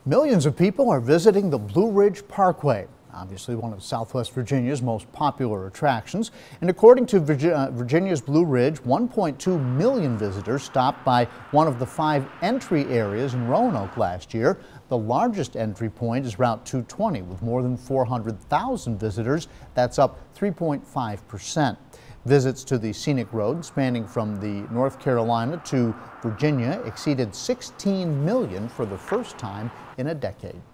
Millions of people are visiting the Blue Ridge Parkway, obviously one of Southwest Virginia's most popular attractions. And according to Virginia's Blue Ridge, 1.2 million visitors stopped by one of the 5 entry areas in Roanoke last year. The largest entry point is Route 220 with more than 400,000 visitors. That's up 3.5%. Visits to the scenic road spanning from the North Carolina to Virginia exceeded 16 million for the first time in a decade.